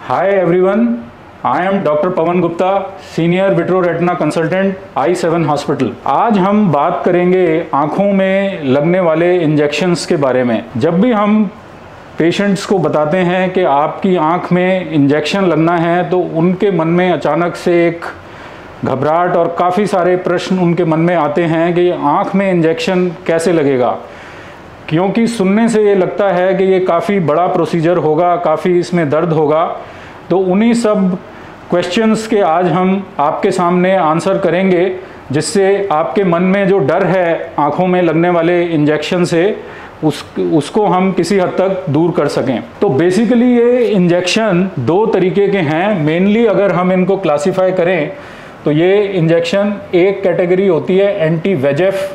Hi everyone, I am Dr. Pawan Gupta, Senior Vitro-Retina Consultant, I7 Hospital। आज हम बात करेंगे आँखों में लगने वाले इंजेक्शंस के बारे में। जब भी हम पेशेंट्स को बताते हैं कि आपकी आँख में इंजेक्शन लगना है तो उनके मन में अचानक से एक घबराहट और काफ़ी सारे प्रश्न उनके मन में आते हैं कि आँख में इंजेक्शन कैसे लगेगा, क्योंकि सुनने से ये लगता है कि ये काफ़ी बड़ा प्रोसीजर होगा, काफ़ी इसमें दर्द होगा। तो उन्हीं सब क्वेश्चंस के आज हम आपके सामने आंसर करेंगे, जिससे आपके मन में जो डर है आँखों में लगने वाले इंजेक्शन से उसको हम किसी हद तक दूर कर सकें। तो बेसिकली ये इंजेक्शन दो तरीके के हैं। मेनली अगर हम इनको क्लासिफाई करें तो ये इंजेक्शन एक कैटेगरी होती है एंटी वेजेफ।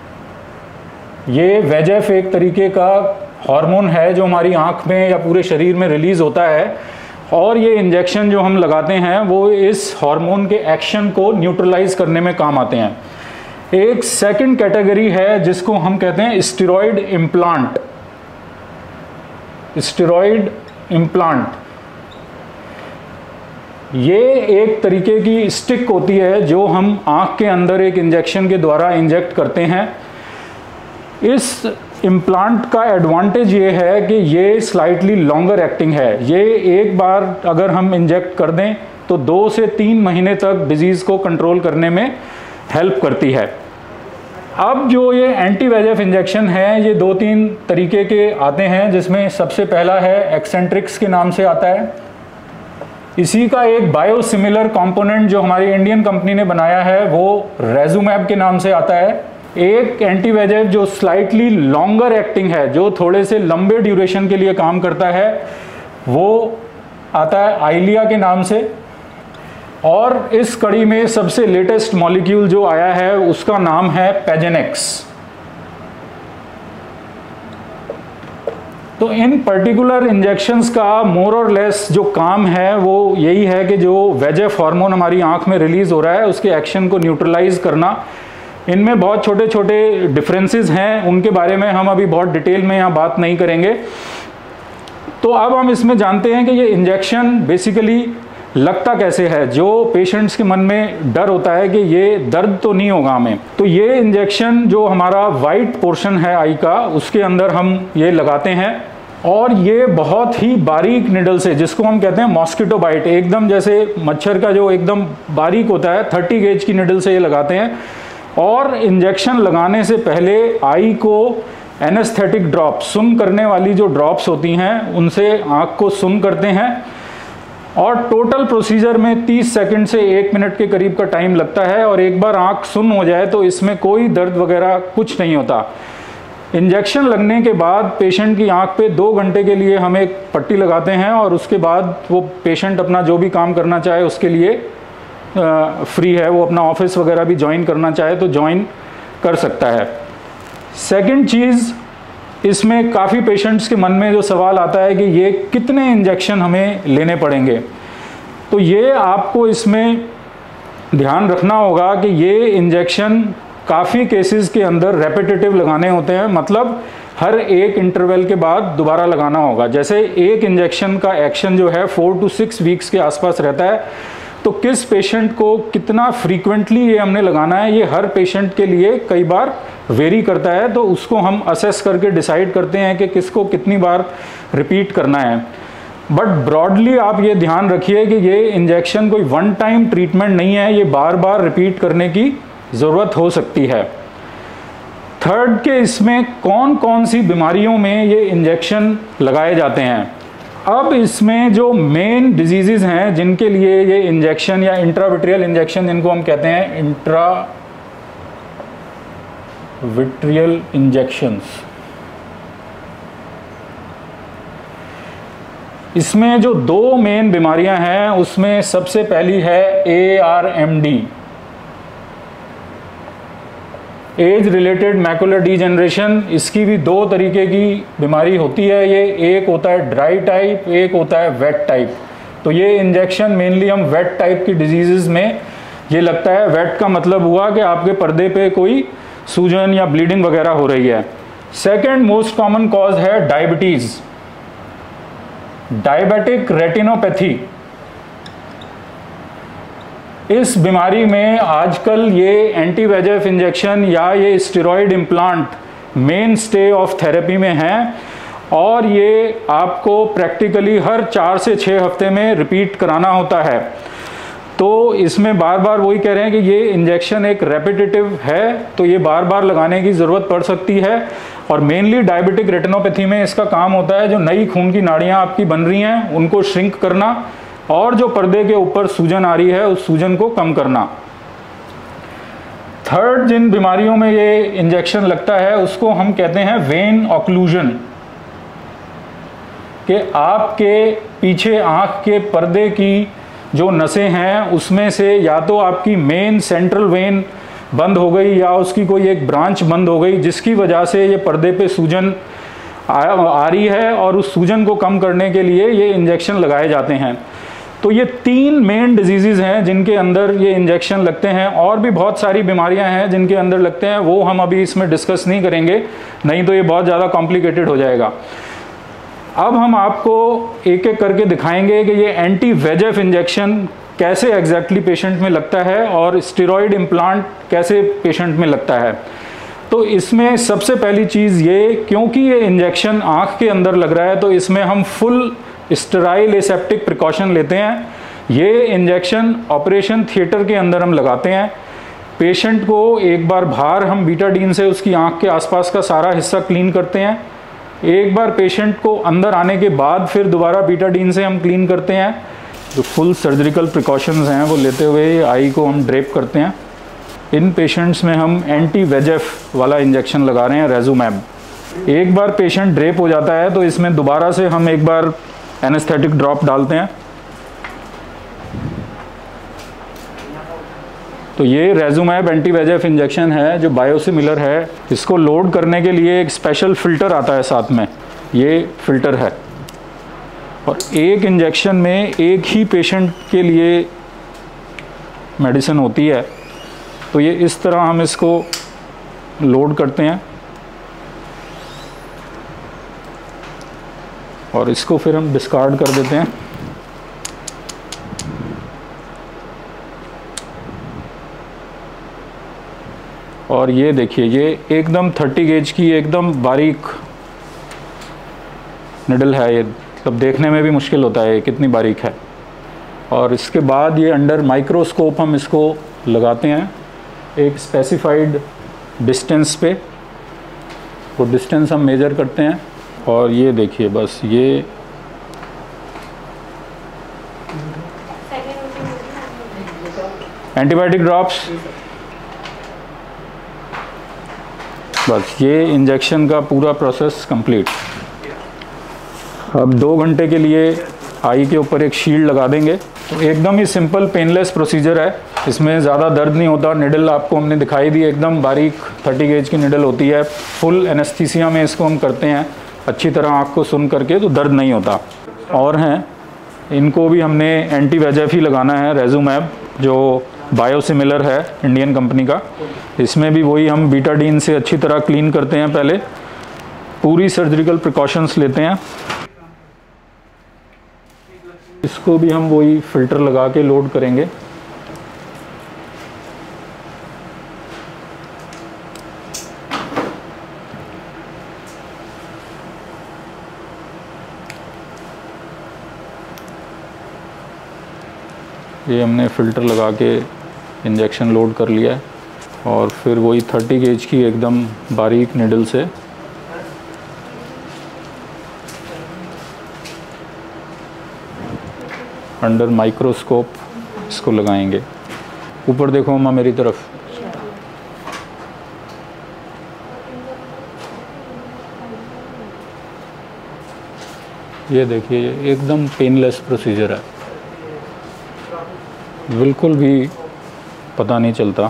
ये वेजेफ एक तरीके का हार्मोन है जो हमारी आँख में या पूरे शरीर में रिलीज़ होता है, और ये इंजेक्शन जो हम लगाते हैं वो इस हार्मोन के एक्शन को न्यूट्रलाइज करने में काम आते हैं। एक सेकंड कैटेगरी है जिसको हम कहते हैं स्टेरॉइड इम्प्लांट। स्टेरॉइड इम्प्लांट ये एक तरीके की स्टिक होती है जो हम आँख के अंदर एक इंजेक्शन के द्वारा इंजेक्ट करते हैं। इस इम्प्लांट का एडवांटेज ये है कि ये स्लाइटली लॉन्गर एक्टिंग है। ये एक बार अगर हम इंजेक्ट कर दें तो 2 से 3 महीने तक डिजीज़ को कंट्रोल करने में हेल्प करती है। अब जो ये एंटी वेजेफ इंजेक्शन है ये 2-3 तरीके के आते हैं, जिसमें सबसे पहला है एक्सेंट्रिक्स के नाम से आता है। इसी का एक बायोसिमिलर कंपोनेंट जो हमारी इंडियन कंपनी ने बनाया है वो रेजुमैब के नाम से आता है। एक एंटी वेजेफ जो स्लाइटली लॉन्गर एक्टिंग है, जो थोड़े से लंबे ड्यूरेशन के लिए काम करता है, वो आता है आइलिया के नाम से। और इस कड़ी में सबसे लेटेस्ट मॉलिक्यूल जो आया है उसका नाम है पेजेनेक्स। तो इन पर्टिकुलर इंजेक्शंस का मोर और लेस जो काम है वो यही है कि जो वेजेफ हार्मोन हमारी आंख में रिलीज हो रहा है उसके एक्शन को न्यूट्रलाइज करना। इनमें बहुत छोटे छोटे डिफरेंसेस हैं, उनके बारे में हम अभी बहुत डिटेल में यहाँ बात नहीं करेंगे। तो अब हम इसमें जानते हैं कि ये इंजेक्शन बेसिकली लगता कैसे है। जो पेशेंट्स के मन में डर होता है कि ये दर्द तो नहीं होगा हमें, तो ये इंजेक्शन जो हमारा वाइट पोर्शन है आई का उसके अंदर हम ये लगाते हैं, और ये बहुत ही बारीक निडल से, जिसको हम कहते हैं मॉस्किटो बाइट, एकदम जैसे मच्छर का जो एकदम बारीक होता है 30 गेज की निडल से ये लगाते हैं। और इंजेक्शन लगाने से पहले आई को एनेस्थेटिक ड्रॉप, सुन करने वाली जो ड्रॉप्स होती हैं उनसे आँख को सुन करते हैं। और टोटल प्रोसीजर में 30 सेकंड से 1 मिनट के करीब का टाइम लगता है, और एक बार आँख सुन हो जाए तो इसमें कोई दर्द वगैरह कुछ नहीं होता। इंजेक्शन लगने के बाद पेशेंट की आँख पे 2 घंटे के लिए हम एक पट्टी लगाते हैं, और उसके बाद वो पेशेंट अपना जो भी काम करना चाहे उसके लिए फ्री है। वो अपना ऑफिस वगैरह भी ज्वाइन करना चाहे तो ज्वाइन कर सकता है। सेकंड चीज़, इसमें काफ़ी पेशेंट्स के मन में जो सवाल आता है कि ये कितने इंजेक्शन हमें लेने पड़ेंगे। तो ये आपको इसमें ध्यान रखना होगा कि ये इंजेक्शन काफ़ी केसेस के अंदर रेपिटेटिव लगाने होते हैं, मतलब हर एक इंटरवल के बाद दोबारा लगाना होगा। जैसे एक इंजेक्शन का एक्शन जो है 4 to 6 वीक्स के आसपास रहता है, तो किस पेशेंट को कितना फ्रीक्वेंटली ये हमने लगाना है ये हर पेशेंट के लिए कई बार वेरी करता है। तो उसको हम असेस करके डिसाइड करते हैं कि किसको कितनी बार रिपीट करना है। बट ब्रॉडली आप ये ध्यान रखिए कि ये इंजेक्शन कोई वन टाइम ट्रीटमेंट नहीं है, ये बार बार रिपीट करने की ज़रूरत हो सकती है। थर्ड के इसमें कौन कौन सी बीमारियों में ये इंजेक्शन लगाए जाते हैं। अब इसमें जो मेन डिजीज़ हैं जिनके लिए ये इंजेक्शन या इंट्राविट्रियल इंजेक्शन, इनको हम कहते हैं इंट्राविट्रियल इंजेक्शंस, इसमें जो 2 मेन बीमारियां हैं उसमें सबसे पहली है ARMD, age related macular degeneration. इसकी भी 2 तरीके की बीमारी होती है। ये एक होता है ड्राई टाइप, एक होता है वेट टाइप। तो ये इंजेक्शन मेनली हम वेट टाइप की डिजीज़ में ये लगता है। वेट का मतलब हुआ कि आपके पर्दे पे कोई सूजन या ब्लीडिंग वगैरह हो रही है। सेकंड मोस्ट कॉमन कॉज है डायबिटीज़। डायबिटिक रेटिनोपैथी, इस बीमारी में आजकल ये एंटी VEGF इंजेक्शन या ये steroid implant mainstay of therapy में हैं और ये आपको प्रैक्टिकली हर 4 से 6 हफ्ते में रिपीट कराना होता है। तो इसमें बार बार वही कह रहे हैं कि ये इंजेक्शन एक रेपिटेटिव है, तो ये बार बार लगाने की ज़रूरत पड़ सकती है। और मेनली डायबिटिक रेटिनोपैथी में इसका काम होता है जो नई खून की नाड़ियाँ आपकी बन रही हैं उनको श्रिंक करना और जो पर्दे के ऊपर सूजन आ रही है उस सूजन को कम करना। थर्ड जिन बीमारियों में ये इंजेक्शन लगता है उसको हम कहते हैं वेन ऑक्लूजन, कि आपके पीछे आँख के पर्दे की जो नसें हैं उसमें से या तो आपकी मेन सेंट्रल वेन बंद हो गई या उसकी कोई एक ब्रांच बंद हो गई, जिसकी वजह से ये पर्दे पे सूजन आ रही है और उस सूजन को कम करने के लिए ये इंजेक्शन लगाए जाते हैं। तो ये 3 मेन डिजीज़ हैं जिनके अंदर ये इंजेक्शन लगते हैं। और भी बहुत सारी बीमारियां हैं जिनके अंदर लगते हैं, वो हम अभी इसमें डिस्कस नहीं करेंगे, नहीं तो ये बहुत ज़्यादा कॉम्प्लिकेटेड हो जाएगा। अब हम आपको एक एक करके दिखाएंगे कि ये एंटी VEGF इंजेक्शन कैसे एग्जैक्टली पेशेंट में लगता है और स्टेरॉयड इम्प्लांट कैसे पेशेंट में लगता है। तो इसमें सबसे पहली चीज़ ये, क्योंकि ये इंजेक्शन आँख के अंदर लग रहा है तो इसमें हम फुल स्टेराइल एसेप्टिक प्रिकॉशन लेते हैं। ये इंजेक्शन ऑपरेशन थिएटर के अंदर हम लगाते हैं। पेशेंट को एक बार बाहर हम बीटाडीन से उसकी आँख के आसपास का सारा हिस्सा क्लीन करते हैं। एक बार पेशेंट को अंदर आने के बाद फिर दोबारा बीटाडीन से हम क्लीन करते हैं। जो फुल सर्जिकल प्रिकॉशंस हैं वो लेते हुए आई को हम ड्रेप करते हैं। इन पेशेंट्स में हम एंटी VEGF वाला इंजेक्शन लगा रहे हैं, रेजुमैब। एक बार पेशेंट ड्रेप हो जाता है तो इसमें दोबारा से हम एक बार एनेस्थेटिक ड्रॉप डालते हैं। तो ये रेजुमैब एंटी VEGF इंजेक्शन है जो बायोसिमिलर है। इसको लोड करने के लिए एक स्पेशल फ़िल्टर आता है साथ में, ये फ़िल्टर है। और एक इंजेक्शन में एक ही पेशेंट के लिए मेडिसिन होती है। तो ये इस तरह हम इसको लोड करते हैं और इसको फिर हम डिस्कार्ड कर देते हैं। और ये देखिए, ये एकदम 30 गेज की एकदम बारीक निडल है। ये मतलब देखने में भी मुश्किल होता है कितनी बारीक है। और इसके बाद ये अंडर माइक्रोस्कोप हम इसको लगाते हैं एक स्पेसिफाइड डिस्टेंस पे। वो डिस्टेंस हम मेज़र करते हैं और ये देखिए, बस ये एंटीबायोटिक ड्रॉप्स, बस ये इंजेक्शन का पूरा प्रोसेस कंप्लीट। अब 2 घंटे के लिए आई के ऊपर एक शील्ड लगा देंगे। तो एकदम ही सिंपल पेनलेस प्रोसीजर है, इसमें ज़्यादा दर्द नहीं होता। निडल आपको हमने दिखाई दी, एकदम बारीक 30 गेज की निडल होती है। फुल एनेस्थीसिया में इसको हम करते हैं, अच्छी तरह आँख को सुन करके, तो दर्द नहीं होता। और हैं, इनको भी हमने एंटी VEGF ही लगाना है, रेजुमैब जो बायोसिमिलर है इंडियन कंपनी का। इसमें भी वही हम बीटाडीन से अच्छी तरह क्लीन करते हैं, पहले पूरी सर्जिकल प्रिकॉशंस लेते हैं। इसको भी हम वही फ़िल्टर लगा के लोड करेंगे। ये हमने फ़िल्टर लगा के इंजेक्शन लोड कर लिया है और फिर वही 30 गेज की एकदम बारीक निडल से अंडर माइक्रोस्कोप इसको लगाएंगे। ऊपर देखो अम्मा मेरी तरफ। ये देखिए, ये एकदम पेनलेस प्रोसीजर है, बिल्कुल भी पता नहीं चलता।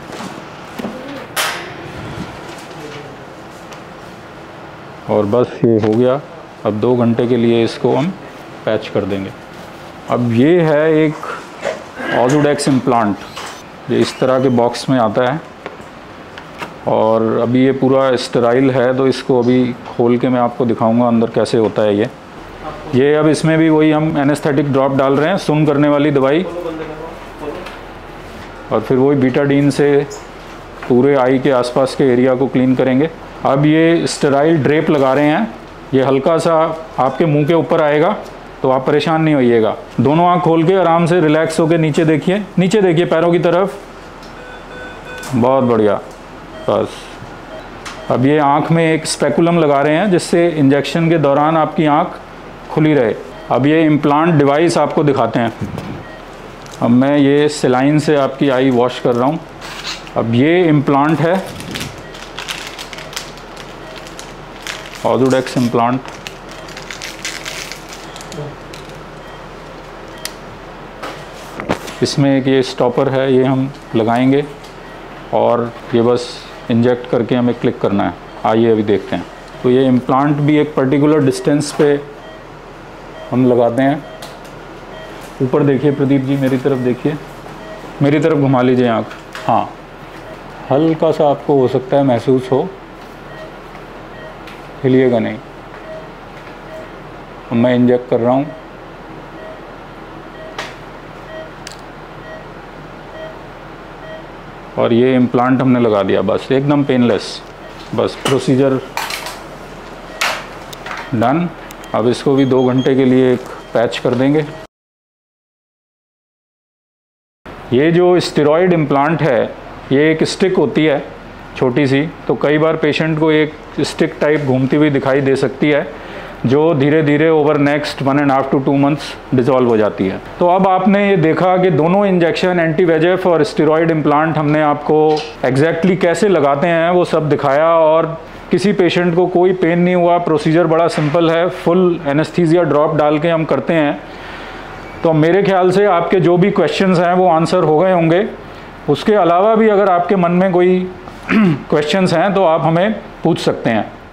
और बस ये हो गया। अब 2 घंटे के लिए इसको हम पैच कर देंगे। अब ये है एक ऑज़ोडेक्स इम्प्लांट, ये इस तरह के बॉक्स में आता है और अभी ये पूरा स्टेराइल है, तो इसको अभी खोल के मैं आपको दिखाऊंगा अंदर कैसे होता है। ये अब इसमें भी वही हम एनेस्थेटिक ड्रॉप डाल रहे हैं, सुन करने वाली दवाई, और फिर वही बीटाडीन से पूरे आई के आसपास के एरिया को क्लीन करेंगे। अब ये स्टेराइल ड्रेप लगा रहे हैं, ये हल्का सा आपके मुंह के ऊपर आएगा, तो आप परेशान नहीं होइएगा। दोनों आँख खोल के आराम से रिलैक्स होकर नीचे देखिए, नीचे देखिए पैरों की तरफ, बहुत बढ़िया। बस अब ये आँख में एक स्पेकुलम लगा रहे हैं जिससे इंजेक्शन के दौरान आपकी आँख खुली रहे। अब ये इम्प्लांट डिवाइस आपको दिखाते हैं। अब मैं ये सेलाइन से आपकी आई वॉश कर रहा हूँ। अब ये इम्प्लांट है ऑर्थोडेक्स इम्प्लांट। इसमें एक ये स्टॉपर है, ये हम लगाएंगे और ये बस इंजेक्ट करके हमें क्लिक करना है। आइए अभी देखते हैं। तो ये इम्प्लांट भी एक पर्टिकुलर डिस्टेंस पे हम लगाते हैं। ऊपर देखिए प्रदीप जी, मेरी तरफ देखिए, मेरी तरफ घुमा लीजिए आँख। हाँ, हल्का सा आपको हो सकता है महसूस हो, हिलिएगा नहीं। मैं इंजेक्ट कर रहा हूँ। और ये इम्प्लांट हमने लगा दिया, बस एकदम पेनलेस। बस प्रोसीजर डन। अब इसको भी 2 घंटे के लिए एक पैच कर देंगे। ये जो स्टेरॉयड इम्प्लांट है, ये एक स्टिक होती है छोटी सी, तो कई बार पेशेंट को एक स्टिक टाइप घूमती हुई दिखाई दे सकती है, जो धीरे धीरे over next 1.5 to 2 months dissolve हो जाती है। तो अब आपने ये देखा कि दोनों इंजेक्शन एंटी वेजेफ और स्टेरॉयड इम्प्लांट हमने आपको एग्जैक्टली कैसे लगाते हैं वो सब दिखाया, और किसी पेशेंट को कोई पेन नहीं हुआ। प्रोसीजर बड़ा सिंपल है, फुल एनेस्थीसिया ड्रॉप डाल के हम करते हैं। तो मेरे ख्याल से आपके जो भी क्वेश्चंस हैं वो आंसर हो गए होंगे। उसके अलावा भी अगर आपके मन में कोई क्वेश्चंस हैं तो आप हमें पूछ सकते हैं।